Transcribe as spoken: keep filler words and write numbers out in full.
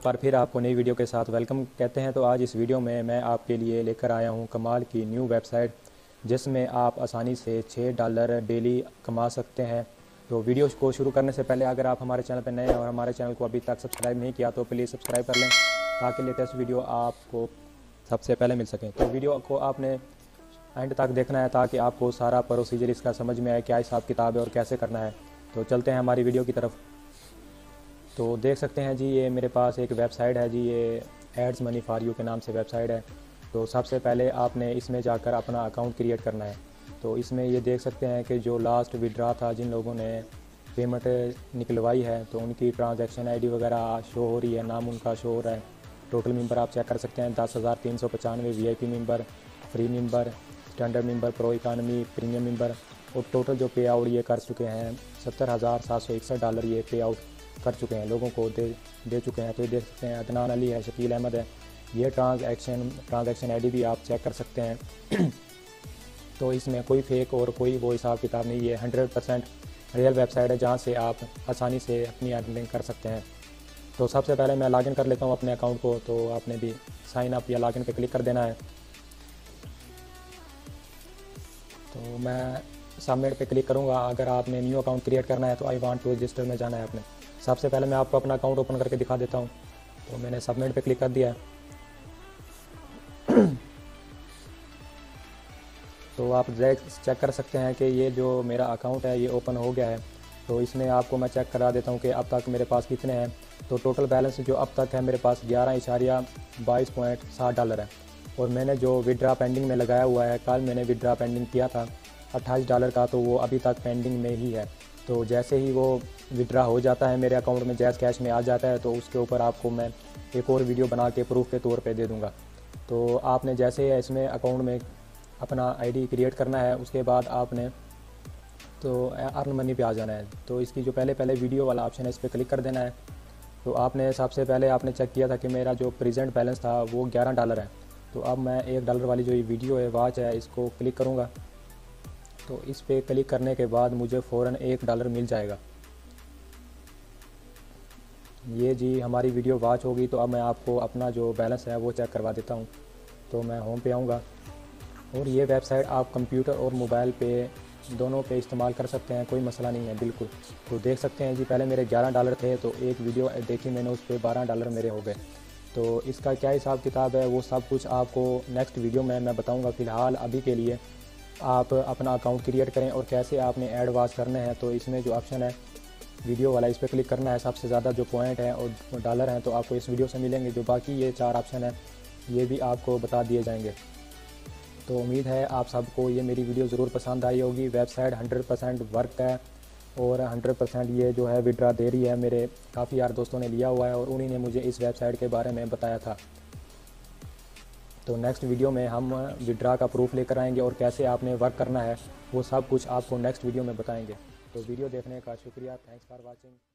बार फिर आपको नई वीडियो के साथ वेलकम कहते हैं। तो आज इस वीडियो में मैं आपके लिए लेकर आया हूं कमाल की न्यू वेबसाइट, जिसमें आप आसानी से छः डॉलर डेली कमा सकते हैं। तो वीडियो को शुरू करने से पहले अगर आप हमारे चैनल पर नए हैं और हमारे चैनल को अभी तक सब्सक्राइब नहीं किया तो प्लीज़ सब्सक्राइब कर लें, ताकि लेटेस्ट वीडियो आपको सबसे पहले मिल सकें। तो वीडियो को आपने एंड तक देखना है ताकि आपको सारा प्रोसीजर इसका समझ में आए, क्या हिसाब किताब है और कैसे करना है। तो चलते हैं हमारी वीडियो की तरफ। तो देख सकते हैं जी, ये मेरे पास एक वेबसाइट है जी, ये एड्स मनी फॉर यू के नाम से वेबसाइट है। तो सबसे पहले आपने इसमें जाकर अपना अकाउंट क्रिएट करना है। तो इसमें ये देख सकते हैं कि जो लास्ट विड्रा था, जिन लोगों ने पेमेंट निकलवाई है, तो उनकी ट्रांजैक्शन आईडी वगैरह शो हो रही है, नाम उनका शो हो रहा है। टोटल मेंबर आप चेक कर सकते हैं, दस हज़ार तीन सौ पचानवे V I P member, free member, standard member, pro economy, premium member. और टोटल जो पे आउट ये कर चुके हैं सत्तर हज़ार सात सौ इकसठ डॉलर ये पे आउट कर चुके हैं, लोगों को दे दे चुके हैं। तो ये देख सकते हैं, अदनान अली है, शकील अहमद है। ये ट्रांजैक्शन ट्रांजैक्शन आईडी भी आप चेक कर सकते हैं। तो इसमें कोई फेक और कोई वो हिसाब किताब नहीं, ये हंड्रेड परसेंट रियल वेबसाइट है, जहाँ से आप आसानी से अपनी अर्निंग कर सकते हैं। तो सबसे पहले मैं लॉगिन कर लेता हूँ अपने अकाउंट को। तो आपने भी साइन अप या लॉगिन पे क्लिक कर देना है। तो मैं सबमिट पे क्लिक करूँगा। अगर आपने न्यू अकाउंट क्रिएट करना है तो आई वांट टू रजिस्टर में जाना है आपने। सबसे पहले मैं आपको अपना अकाउंट ओपन करके दिखा देता हूँ। तो मैंने सबमिट पे क्लिक कर दिया है। तो आप देख चेक कर सकते हैं कि ये जो मेरा अकाउंट है ये ओपन हो गया है। तो इसमें आपको मैं चेक करा देता हूँ कि अब तक मेरे पास कितने हैं। तो टोटल बैलेंस जो अब तक है मेरे पास ग्यारह इशारिया बाईस पॉइंट सात डॉलर है। और मैंने जो विड्रा पेंडिंग में लगाया हुआ है, कल मैंने विड्रा पेंडिंग किया था अट्ठाईस डॉलर का, तो वो अभी तक पेंडिंग में ही है। तो जैसे ही वो विड्रा हो जाता है मेरे अकाउंट में, जैज़ कैश में आ जाता है, तो उसके ऊपर आपको मैं एक और वीडियो बना के प्रूफ के तौर पे दे दूंगा। तो आपने जैसे ही इसमें अकाउंट में अपना आईडी क्रिएट करना है, उसके बाद आपने तो अर्न मनी पे आ जाना है। तो इसकी जो पहले पहले वीडियो वाला ऑप्शन है, इस पर क्लिक कर देना है। तो आपने सबसे पहले आपने चेक किया था कि मेरा जो प्रेजेंट बैलेंस था वो ग्यारह डॉलर है। तो अब मैं एक डॉलर वाली जो ये वीडियो है वॉच है, इसको क्लिक करूँगा। तो इस पर क्लिक करने के बाद मुझे फ़ौरन एक डॉलर मिल जाएगा। ये जी हमारी वीडियो वॉच होगी। तो अब मैं आपको अपना जो बैलेंस है वो चेक करवा देता हूँ। तो मैं होम पे आऊँगा और ये वेबसाइट आप कंप्यूटर और मोबाइल पे दोनों पे इस्तेमाल कर सकते हैं, कोई मसला नहीं है बिल्कुल। तो देख सकते हैं जी, पहले मेरे ग्यारह डॉलर थे, तो एक वीडियो देखी मैंने, उस पर बारह डॉलर मेरे हो गए। तो इसका क्या हिसाब किताब है वो सब कुछ आपको नेक्स्ट वीडियो में मैं बताऊँगा। फ़िलहाल अभी के लिए आप अपना अकाउंट क्रिएट करें और कैसे आपने ऐड वॉच करने हैं। तो इसमें जो ऑप्शन है वीडियो वाला, इस पर क्लिक करना है। सबसे ज़्यादा जो पॉइंट हैं और डॉलर हैं तो आपको इस वीडियो से मिलेंगे। जो बाकी ये चार ऑप्शन हैं ये भी आपको बता दिए जाएंगे। तो उम्मीद है आप सबको ये मेरी वीडियो ज़रूर पसंद आई होगी। वेबसाइट हंड्रेड परसेंट वर्क है और हंड्रेड परसेंट ये जो है विड्रा दे रही है। मेरे काफ़ी यार दोस्तों ने लिया हुआ है और उन्हीं ने मुझे इस वेबसाइट के बारे में बताया था। तो नेक्स्ट वीडियो में हम विड्रा का प्रूफ लेकर आएंगे और कैसे आपने वर्क करना है वो सब कुछ आपको नेक्स्ट वीडियो में बताएंगे। तो वीडियो देखने का शुक्रिया। Thanks for watching.